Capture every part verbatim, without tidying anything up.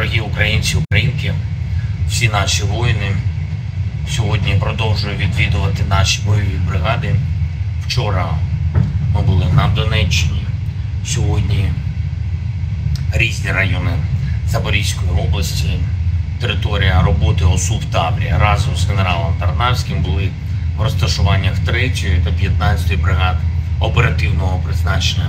Дорогі українці, українки, всі наші воїни сьогодні продовжують відвідувати наші бойові бригади. Вчора ми були на Донеччині, сьогодні різні райони Запорізької області, територія роботи ОСУ в Таврії. Разом з генералом Тарнавським були в розташуваннях третьої та п'ятнадцятої бригад оперативного призначення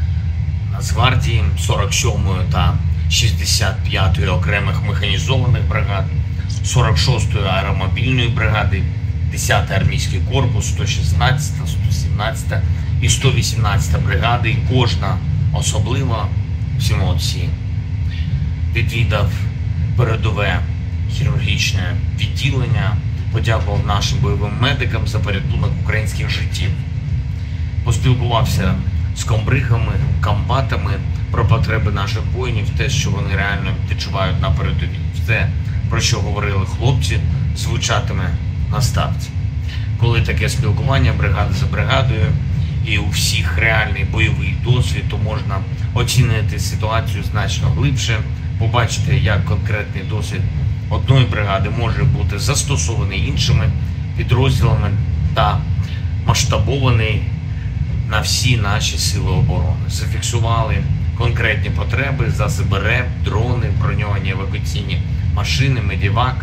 Нацгвардії, сорок сьомої та шістдесят п'ятої окремих механізованих бригад, сорок шостої аеромобільної бригади, десятий армійський корпус, сто шістнадцята, сто сімнадцята і сто вісімнадцята бригади. І кожна особливо, всі молодці, відвідав передове хірургічне відділення, подякував нашим бойовим медикам за порятунок українських життів. Поспілкувався з комбригами, комбатами про потреби наших воїнів, те, що вони реально відчувають на передовій. Все, про що говорили хлопці, звучатиме на ставці. Коли таке спілкування бригада за бригадою і у всіх реальний бойовий досвід, то можна оцінити ситуацію значно глибше, побачити, як конкретний досвід одної бригади може бути застосований іншими підрозділами та масштабований на всі наші сили оборони. Зафіксували конкретні потреби, засоби РЕБ, дрони, броньовані евакуаційні машини, медівак.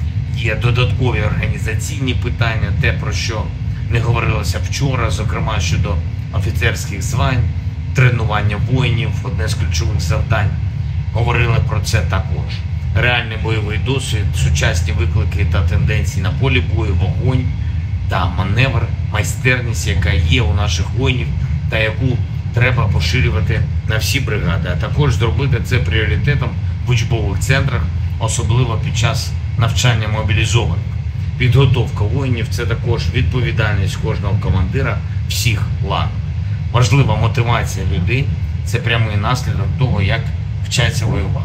Є додаткові організаційні питання, те, про що не говорилося вчора, зокрема щодо офіцерських звань, тренування воїнів, одне з ключових завдань. Говорили про це також. Реальний бойовий досвід, сучасні виклики та тенденції на полі бою, вогонь та маневр, майстерність, яка є у наших воїнів та яку треба поширювати на всі бригади, а також зробити це пріоритетом в учбових центрах, особливо під час навчання мобілізованих. Підготовка воїнів – це також відповідальність кожного командира всіх ланок. Важлива мотивація людей – це прямий наслідок того, як вчаться воювати.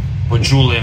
Почули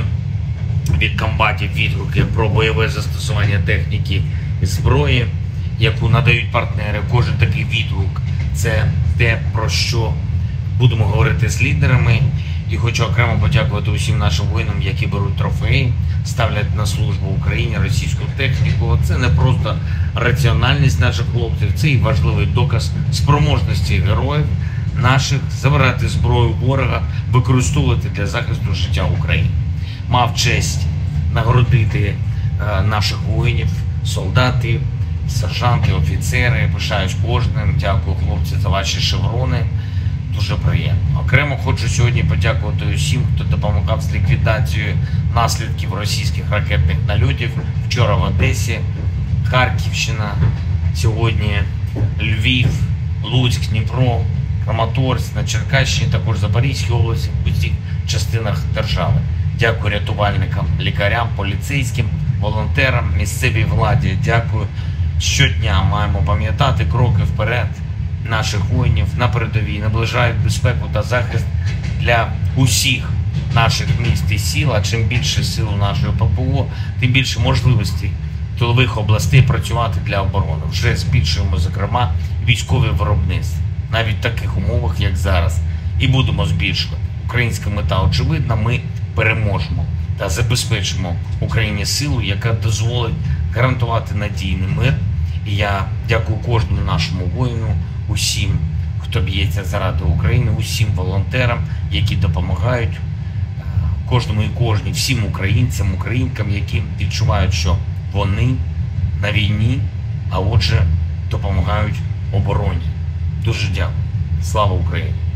від комбатів відгуки про бойове застосування техніки і зброї, яку надають партнери. Кожен такий відгук – це те, про що будемо говорити з лідерами. І хочу окремо подякувати усім нашим воїнам, які беруть трофеї, ставлять на службу Україні російську техніку. Це не просто раціональність наших хлопців, це і важливий доказ спроможності героїв наших забирати зброю ворога, використовувати для захисту життя України. Мав честь нагородити е, наших воїнів, солдати, сержанти, офіцери. Пишаюсь кожним. Дякую, хлопці, за ваші шеврони. Дуже приємно. Окремо хочу сьогодні подякувати усім, хто допомагав з ліквідацією наслідків російських ракетних нальотів. Вчора в Одесі, Харківщина, сьогодні Львів, Луцьк, Дніпро, Краматорськ, на Черкащині, також Запорізькій області, в усіх частинах держави. Дякую рятувальникам, лікарям, поліцейським, волонтерам, місцевій владі. Дякую. Щодня маємо пам'ятати кроки вперед наших воїнів на передовій, наближають безпеку та захист для усіх наших міст і сіл. А чим більше сил у нашої ППО, тим більше можливостей тилових областей працювати для оборони. Вже збільшуємо, зокрема, військові виробництва, навіть в таких умовах, як зараз. І будемо збільшувати. Українська мета очевидна, ми переможемо та забезпечимо Україні силу, яка дозволить гарантувати надійний мир. І я дякую кожному нашому воїну, усім, хто б'ється заради України, усім волонтерам, які допомагають, кожному і кожній, всім українцям, українкам, які відчувають, що вони на війні, а отже допомагають обороні. Дуже дякую. Слава Україні!